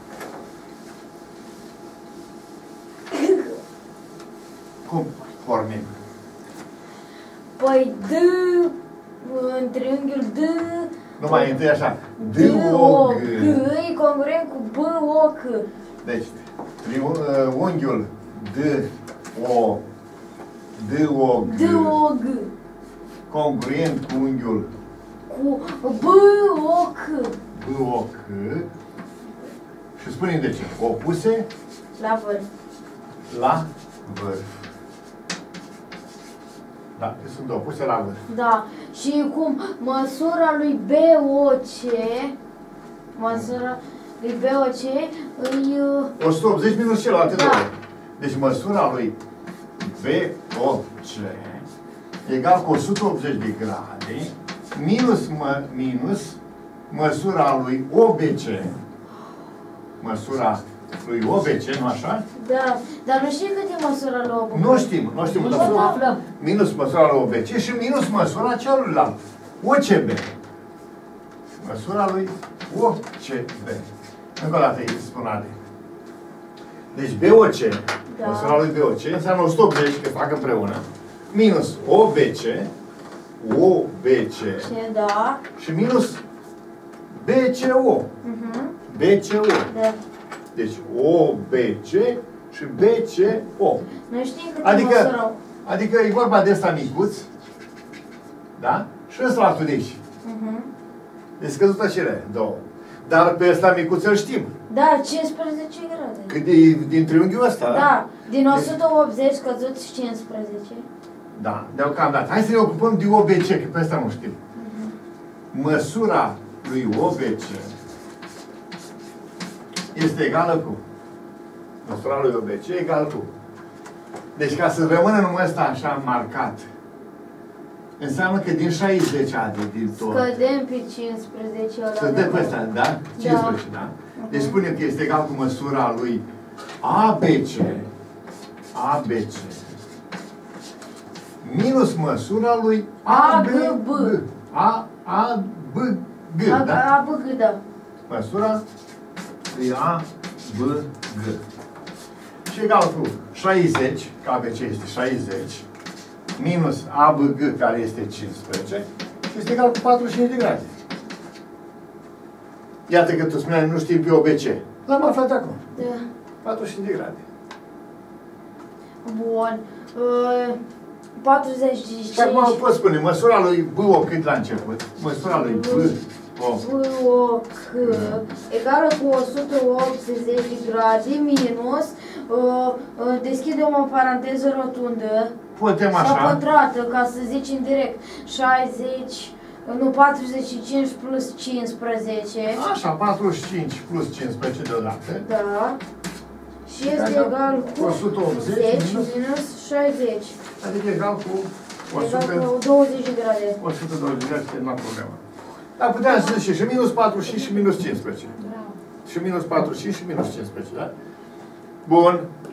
Cum pornim? Păi D, în triunghiul D, Numai întâi așa. D, D, O, O, G. G, e congruent cu B, O, C. Deci, triunghiul D, O, D, O, G. D, O, G. Congruent cu unghiul Cu B, O, C. B, O, C. Și spune de ce? Opuse La vârf. la vârf. Da, deci sunt opuse la vârf. Da. Și cum măsura lui B, O, C, măsura lui B, O, C, îi... o sută optzeci minus celelalte Da. două. Deci măsura lui B, O, C egal cu o sută optzeci de grade minus, mă, minus măsura lui O B C. Măsura lui O B C, nu așa? Da. Dar nu știi cât e măsura lui O, B, C? Nu știm, nu știm. Nu dar o aflăm. minus măsura lui O B C și minus măsura celuilalt. O C B. Măsura lui O C B. Încă o dată îi spun Ade. Deci B O C, Da. măsura lui B O C, înseamnă o sută optzeci, că fac împreună, minus O B C, O B C Ce, da. și minus B C O. Mhm. B C O. Da. Deci O B C și B C O. Nu știi cât e Adică, măsura. adică e vorba de ăsta micuț, da? Și ăsta la de aici. Mhm. E scăzută cele două. Dar pe ăsta micuț îl știm. Da, cincisprezece grade. Cât de, din triunghiul ăsta, da? Da, din o sută optzeci scăzuți cincisprezece. Da, deocamdată. Hai să ne ocupăm de O B C, că pe ăsta nu știm. Măsura lui O B C este egală cu măsura lui O B C egală cu. Deci ca să rămână numai ăsta așa marcat, înseamnă că din șaizeci Ade, din tot, Scădem pe cincisprezece ăla. să dă pe ăsta, da? cincisprezece, da? Deci spune că este egal cu măsura lui A B C, A B C, minus măsura lui A B B. A, A, B, G, A, da? A, B, G, da. Măsura lui A, B, G. Și egal cu șaizeci, că A B C este șaizeci, minus A B G, care este cincisprezece, și este egal cu patruzeci și cinci de grade. Iată că tu spuneai, nu știi pe O B C. L-am aflat acum. Da. patruzeci și cinci de grade. Bun. Uh, patruzeci și cinci. Și acum pot spune, măsura lui B O cât la început? Măsura lui B O. B, O, C egală cu o sută optzeci de grade minus, uh, uh, deschidem o paranteză rotundă Putem sau așa. pătrată, ca să zicem direct, șaizeci, nu, patruzeci și cinci plus cincisprezece. Așa, patruzeci și cinci plus cincisprezece deodată. Da. Și este Egal egal cu cu o sută optzeci zece minus- minus șaizeci. Adică egal cu Egal o sută, cu douăzeci de grade. o sută douăzeci de grade, este la problemă. Dar puteam să zice și minus patruzeci și cinci și minus cincisprezece. Bravo. Și minus patruzeci și cinci și minus cincisprezece, da? Bun.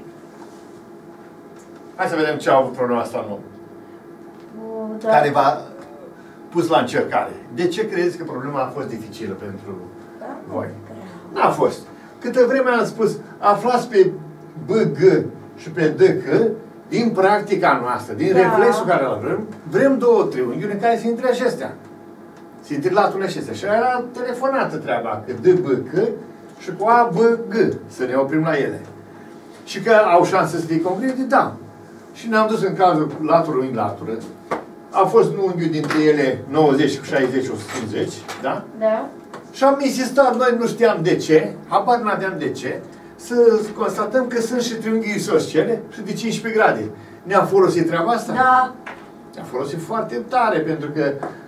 Hai să vedem ce a avut problema asta nouă. Uh, Da. Care v-a pus la încercare. De ce crezi că problema a fost dificilă pentru Da? voi? N-a fost. Câte vreme am spus, aflați pe B G și pe D C din practica noastră, din Da. reflexul care îl avem, vrem două triunghiuri în care se intre acestea. Se intre laturile acestea. Și era telefonată treaba, că D B C și cu A B G, să ne oprim la ele. Și că au șanse să fie congruente, da. Și ne-am dus în cazul latură în latură. A fost un unghiul dintre ele nouăzeci cu șaizeci, o sută cincizeci, da? Da. Și am insistat, noi nu știam de ce, habar n-aveam de ce, să constatăm că sunt și triunghi isoscele și de cincisprezece grade. Ne-a folosit treaba asta? Da. Ne-a folosit foarte tare, pentru că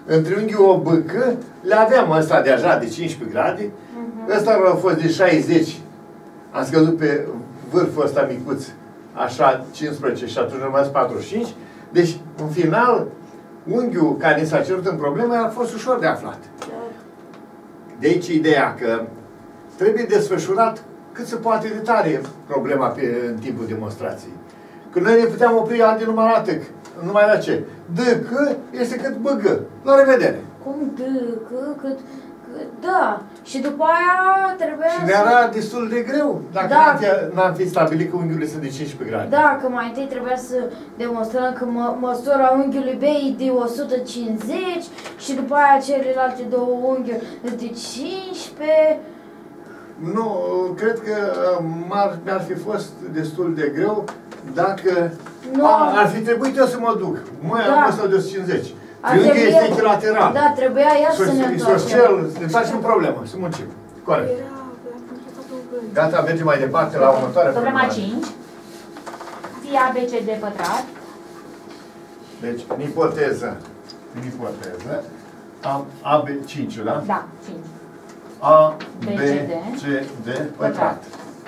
În triunghiul O B C le aveam ăsta deja de cincisprezece grade, uh-huh. Ăsta a fost de șaizeci, am scăzut pe vârful ăsta micuț, așa cincisprezece și atunci rămas patruzeci și cinci, deci în final unghiul care s-a cerut în problemă a fost ușor de aflat. De aici ideea că trebuie desfășurat cât se poate de tare problema pe, în timpul demonstrației. Că noi ne puteam opri adi numai la atât, numai la ce? D, C este cât B, G. La revedere! Cum D, C, cât... Da, și după aia trebuia și ne era destul de greu, dacă da. n-am fi stabilit că unghiurile sunt de cincisprezece grade. Da, că mai întâi trebuia să demonstrăm că mă, măsura unghiului B e de o sută cincizeci și după aia celelalte două unghiuri de cincisprezece. Nu, cred că mi-ar fi fost destul de greu dacă nu. A, ar fi trebuit eu să mă duc. Măi, da. am ăsta de o sută cincizeci. Triunghiul este echilateral. Da, trebuia iar să ne întoarcem. Isoscel, ne facem problemă, să muncim. Corect. Gata, mergem mai departe la următoarea problema. Problema cinci. Fie A B C D pătrat. Deci, în ipoteză, în ipoteză, am A B cinci, da? Da, cinci. A, B, C, D, pătrat.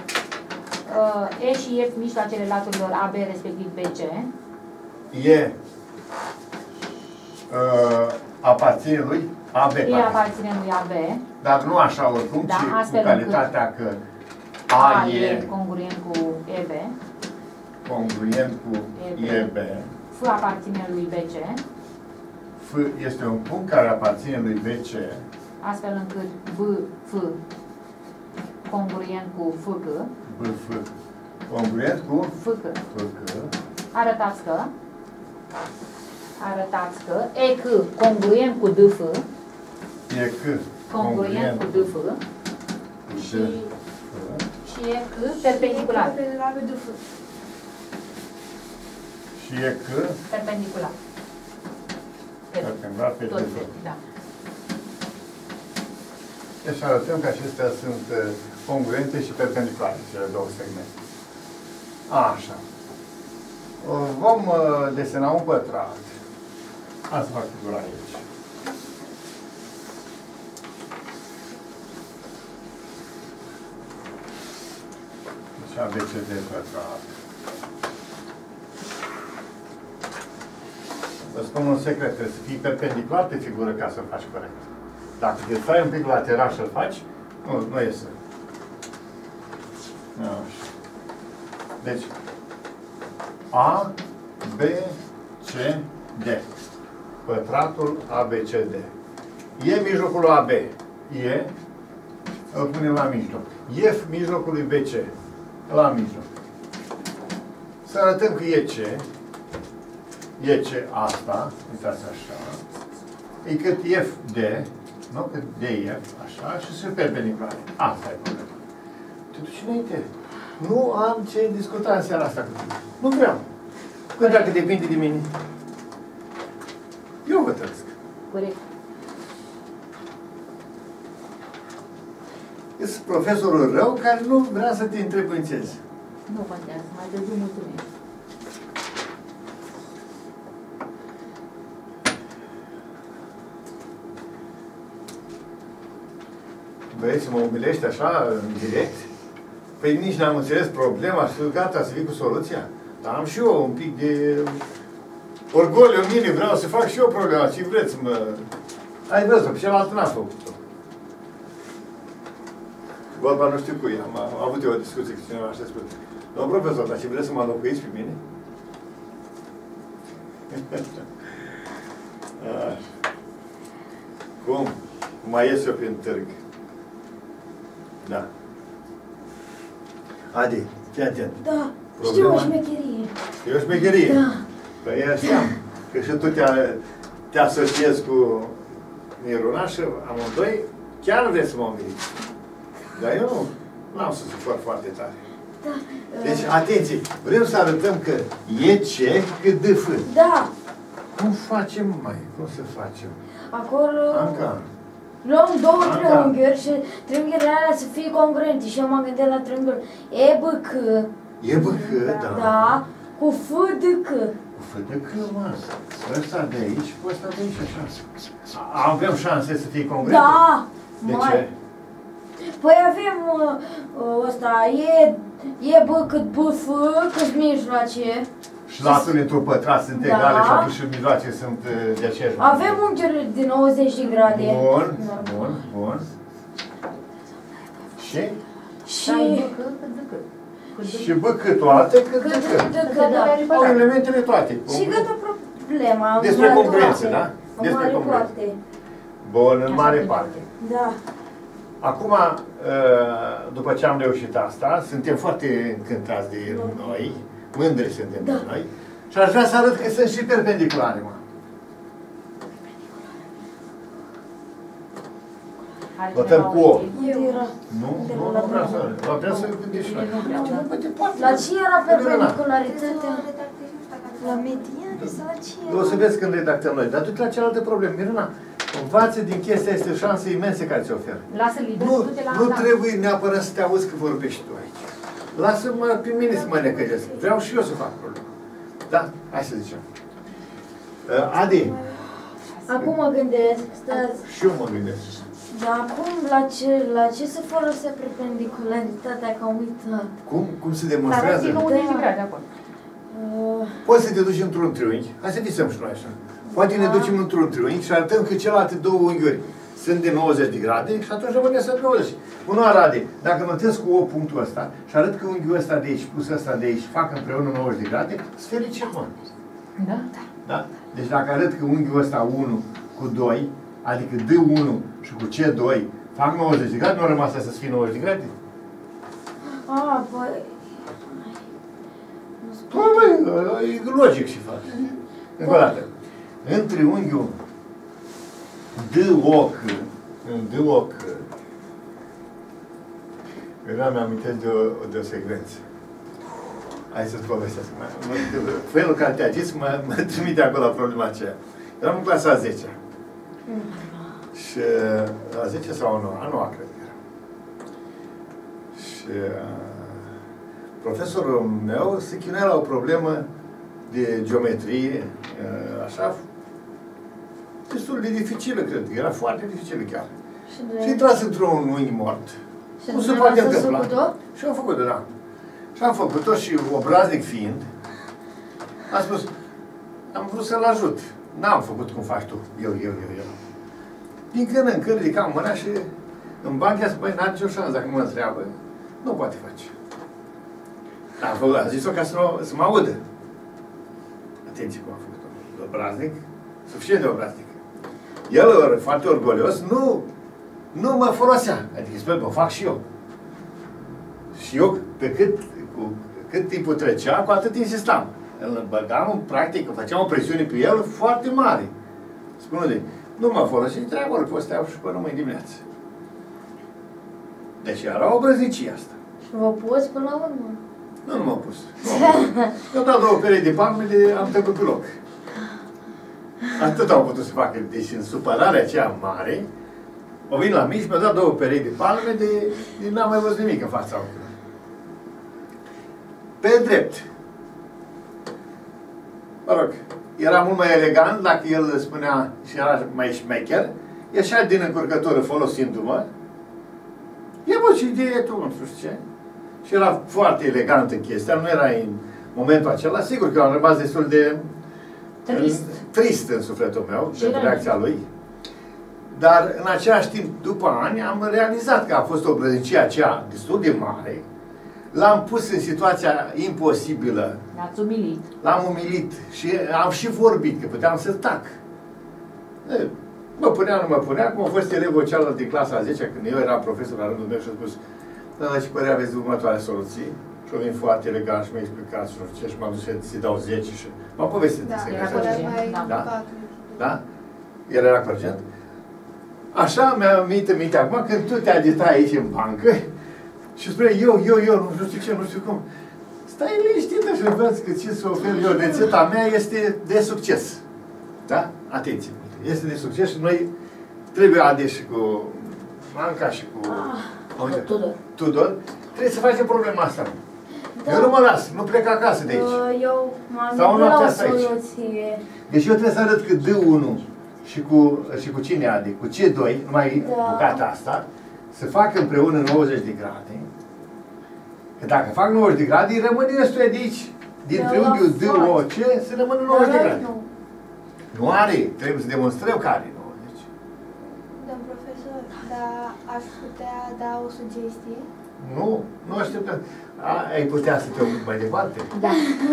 E și F mijloacele laturilor A B, respectiv B C. E Uh, aparține lui A B. E aparține lui A B. Dar nu așa oricum, da, ci cu calitatea că A, A e congruent cu E B. Congruent cu E B. F aparține lui B C. F este un punct care aparține lui B C. Astfel încât B, F congruent cu F C. B, F congruent cu F C. F C. Arătați că Arătați că E C congruent cu D F. E C congruent cu D F. Și, și E C perpendicular. Și E C perpendicular. Perpendicular pe D F. Da. Deci arătăm că acestea sunt congruente și perpendiculare, cele două segmente. Așa. Vom desena un pătrat. Hai să fac figura aici. Deci A B C D pătrat. Vă spun un secret, trebuie să fii perpendicular pe figură ca să-l faci corect. Dacă te stai un pic lateral și-l faci, nu, nu iese. Așa. Deci, A, B, C, D. Pătratul A B C D. E mijlocul lui A B. E, îl punem la mijloc. F mijlocul lui B C. La mijloc. Să arătăm că E C. E C asta. Uitați așa. E cât F D. Nu? Cât D F. Așa. Și sunt perpendiculare. Asta e problema. Te duci înainte. Nu am ce discuta în seara asta cu tine. Nu vreau. Că dacă depinde de mine, eu vă trăiesc. Corect. Ești profesorul rău care nu vrea să te întrebuințezi. Nu contează, mai târziu mulțumesc. Vrei să mă umilești așa, în direct? Păi nici n-am înțeles problema și gata să vii cu soluția. Dar am și eu un pic de orgoliu în mine, vreau să fac și eu problema. Ce vreți să mă... Ai văzut-o, pe celălalt n-am făcut-o. Vorba nu știu cui, am, am avut eu o discuție cu cineva și a spus: domnul profesor, dar ce vreți să mă înlocuiți pe mine? Cum? Mai ies eu prin târg. Da. Adi, fii atent. Da, Problema... știu o șmecherie. E o șmecherie? Da. Păi eu știam că și tu te, te asociezi cu Mirunașă, amândoi, chiar vreți să mă umiliți. Dar eu nu, n-am să supăr foarte tare. Da. Deci, atenție, vrem să arătăm că E C cât de F. Da. Cum facem, mai? Cum să facem? Acolo... Anca. Luăm două Anca. triunghiuri și triunghiurile alea să fie congruente. Și eu m-am gândit la triunghiul E B C. E B C, da. Da. Cu F D C. Cu F de C, mă. Ăsta de aici, cu ăsta de aici, așa. A- Avem șanse să fie congruente? Da! De Mari. ce? Păi avem uh, uh, ăsta, e, e B cât B, F, cât mijloace. Și laturile într-un pătrat sunt Da. egale și atunci și mijloace sunt uh, de aceeași Avem unghiuri de nouăzeci de grade. Bun, Normal. bun, bun. Și? Și... Și bă, cât toate, cât Cât de cât. de cât, da. Au elementele toate. Și gata problema. în Despre mare congruențe, parte. da? În Despre mare congruențe. parte. Bun, în mare parte. Da. Acum, după ce am reușit asta, suntem foarte încântați de noi, mândri suntem de noi, și aș vrea să arăt că sunt și perpendiculare, mă. Notăm cu O. Unde era? Nu, nu, nu vreau să arăt. Vreau să gândești la La ce era perpendicularitatea? La mediane sau la ce O să vezi când redactăm noi, dar du-te la cealaltă problemă. Miruna, învață din chestia, este o șansă imensă care ți-o oferă. Lasă liber, Nu, du-te la nu asta. trebuie neapărat să te auzi că vorbești tu aici. Lasă-mă pe mine să mă necăjesc. Vreau și eu să fac probleme. Da? Hai să zicem. Uh, Adi, Acum mă gândesc, stați. și eu mă gândesc. Dar acum la ce, la ce se folosea perpendicularitatea, că am uitat? Cum, cum se Dar demonstrează? țin nouăzeci de grade acolo. Uh, Poți să te duci într-un triunghi. Hai să visăm și noi așa. Poate ne ducem într-un triunghi și arătăm că celelalte două unghiuri sunt de nouăzeci de grade și atunci rămâne să nouăzeci. Bună, Arade, dacă notez cu O punctul ăsta și arăt că unghiul ăsta de aici plus ăsta de aici fac împreună nouăzeci de grade, sunt fericit, mă. Da? Da? Deci dacă arăt că unghiul ăsta unu cu doi, adică D unu și cu C doi fac nouăzeci de grade, nu a rămas să fie nouăzeci de grade? a, păi... Păi, băi, e logic și fac. Încă o dată. În triunghiul D O C, în D O C, eu mi-am amintesc de o, de o secvență. Hai să-ți povestesc. Felul care te-a zis mă, mă trimite acolo la problema aceea. Eram în clasa a zecea. Și a zecea sau a noua? A noua, cred că era. Și profesorul meu se chinuia la o problemă de geometrie, așa, destul de dificilă, cred că era foarte dificilă chiar. Și de... Și intras într-un unghi mort. Și Cum se poate dumneavoastră întâmpla? ați făcut-o? Și am făcut-o, da. Și am făcut-o și obraznic fiind, am spus, am vrut să-l ajut. N-am făcut cum faci tu, eu, eu, eu, eu. Din când în când ridicam mâna și în bancă i-a spus, băi, n-are nicio șansă, dacă nu mă întreabă, nu poate face. Dar am făcut, a zis-o ca să, nu, să mă audă. Atenție cum am făcut-o. Obraznic, suficient de obraznic. El, foarte orgolios, nu, nu mă folosea. Adică spune, mă fac și eu. Și eu, pe cât, cu cât timpul trecea, cu atât insistam. Îl băgam în practică, făceam o presiune pe el foarte mare. Spune-de, nu mă folosi, treaba, îl poți să te și până mâine dimineață. Deci era o brăznicie asta. Și vă poți până la urmă? Nu, nu m-am pus. Eu am dat două perechi de palme, de am trecut pe loc. Atât au putut să facă. Deci în supărarea aceea mare, o vin la mici, mi-a dat două perechi de palme, de, de n-am mai văzut nimic în fața ochilor. Pe drept. Mă rog, era mult mai elegant dacă el spunea și era mai șmecher, ieșea din încurcătură folosindu-mă, e bă, ce idee tu, nu știu ce. Și era foarte elegant în chestia, nu era în momentul acela, sigur că eu am rămas destul de Trist. În, trist în sufletul meu, de reacția lui. Dar în același timp, după ani, am realizat că a fost o brăznicie aceea destul de mare. L-am pus în situația imposibilă. L-ați umilit. L-am umilit și am și vorbit, că puteam să tac. Mă punea, nu mă punea, cum a fost elevul cealaltă din clasa a zecea, când eu eram profesor la rândul meu și a spus, da, ce părere aveți de următoarea soluție? Și o vin foarte elegant și mi-a explicat și nu știu ce, și m-am dus să-i dau zece și m-am povestit. Da, să era mai Da. educat. Da? El era corgent. Așa mi-a venit în minte acum, când tu te agitai aici în bancă și spune eu, eu, eu, nu știu ce, nu știu cum. Stai liniștită și vezi că ce să ofer eu. Rețeta mea este de succes. Da? Atenție! Este de succes și noi trebuie Ade și cu Anca și cu Ah, Tudor. Tudor, trebuie să facem problema asta. Da. Eu nu mă las, nu plec acasă de aici. Uh, Eu m-am Stau gândit la noaptea o asta aici. soluție. Deci eu trebuie să arăt că D unu și cu, și cu cine adică cu C doi, numai Da. bucata asta, să facă împreună nouăzeci de grade. Că dacă fac nouăzeci de grade, rămâne ăstuia de aici, din Da, triunghiul la D O C, să rămână nouăzeci de grade. Nu. Nu are, trebuie să demonstrăm că are nouăzeci. Domn profesor, dar aș putea da o sugestie? Nu, nu așteptăm. A, ai putea să te ocupi mai departe? Da.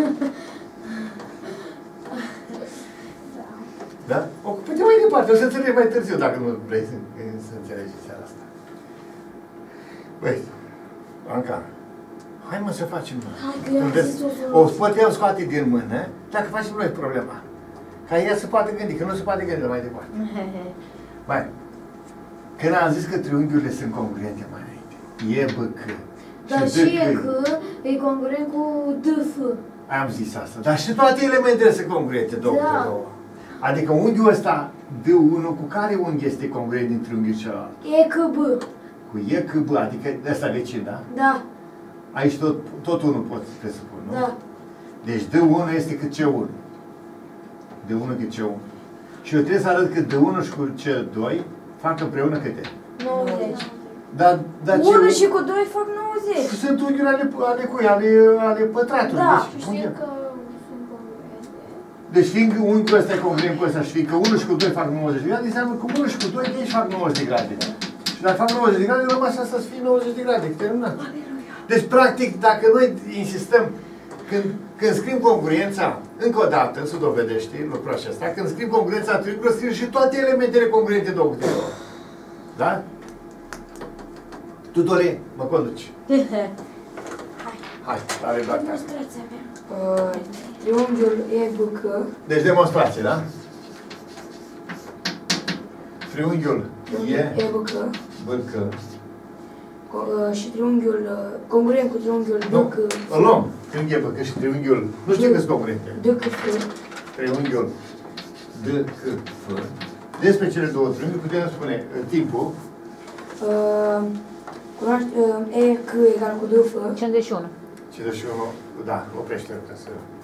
Da? Ocupă-te mai departe, o să înțeleg mai târziu dacă nu vrei să, să înțelegi seara asta. Băi, Anca, hai mă să facem. Hai că i-am Vezi, zis o o soluție. putem scoate din mână dacă facem noi problema. Ca ea să poată gândi, că nu se poate gândi mai departe. Mai, când am zis că triunghiurile sunt congruente mai înainte, E, B, C Dar D, și e C, că e congruent cu D, F. am zis asta. Dar și toate elementele sunt congruente, două Da. cu două. Adică unghiul ăsta, D unu, cu care unghi este congruent din triunghiul celălalt? E că B. Cu E, C, B, adică ăsta vecin, da? Da, Aici tot, tot unul poți presupun, nu? da. Deci D unu este cât C unu. D unu cât C unu. Și eu trebuie să arăt că D unu și cu C doi fac împreună câte? nouăzeci. Dar, dar C unu și cu doi fac nouăzeci. sunt unghiuri ale, ale cui? Ale, ale pătratului. Da. Deci, Știu unghi- că sunt congruente. deci fiindcă unghiul ăsta e congruent cu ăsta și fiindcă unu și cu doi fac nouăzeci de grade, înseamnă că unu și cu doi de aici fac nouăzeci de grade. Și dacă fac nouăzeci de grade, rămas asta să fie nouăzeci de grade. Terminat. Deci, practic, dacă noi insistăm, când, când scriem congruența, încă o dată, se dovedește lucrul acesta, când scriem congruența triunghiului, scriem și toate elementele congruente două câte două. Da? Tudore, mă conduci. Hai, are doar asta. Demonstrația mea. Uh, triunghiul E B C. Deci demonstrație, da? Triunghiul E, E B C. B, C. co- uh, și triunghiul uh, congruent cu triunghiul D Nu, C. îl luăm. Triunghiul E, B, C și triunghiul, nu știu câți congruente. D C F. Triunghiul D, C, F. Despre cele două triunghiuri putem spune uh, timpul Uh, cunoaște, uh, E C egal cu D F. cincizeci și unu. cincizeci și unu, da, oprește-l ca să...